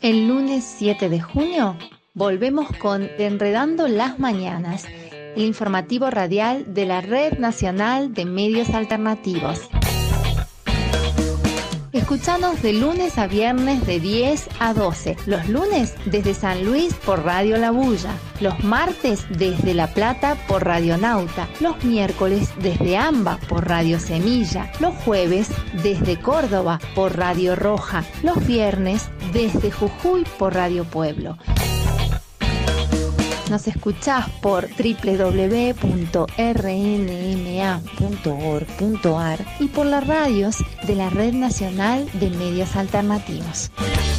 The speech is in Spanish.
El lunes 7 de junio volvemos con Enredando las Mañanas, el informativo radial de la Red Nacional de Medios Alternativos. Escuchanos de lunes a viernes de 10 a 12, los lunes desde San Luis por Radio La Bulla, los martes desde La Plata por Radio Nauta, los miércoles desde Amba por Radio Semilla, los jueves desde Córdoba por Radio Roja, los viernes desde Jujuy por Radio Pueblo. Nos escuchás por www.rnma.org.ar y por las radios de la Red Nacional de Medios Alternativos.